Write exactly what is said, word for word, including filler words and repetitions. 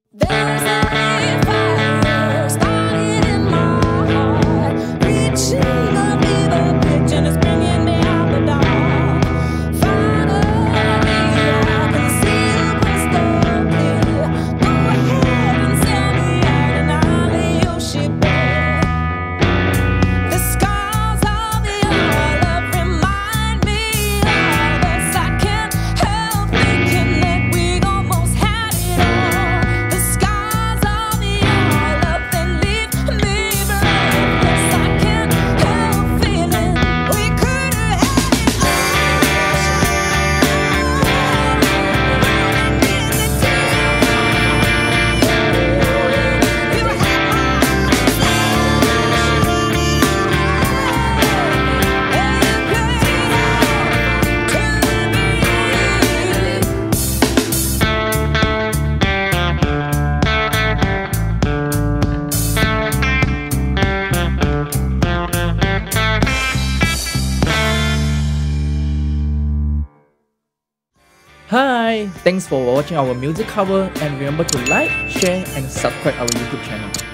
There's a fire started in my heart, reaching a fever pitch and it's bringing me out the dark. Finally, I can see you crystal clear. Go ahead and sell me out and I'll lay your ship bare. The scars of your love remind me of us. I can't help thinking that we almost had it all. The scars of your love that leave me breathless. I can't help feeling we could have had it Hi, thanks for watching our music cover and remember to like, share and subscribe our YouTube channel.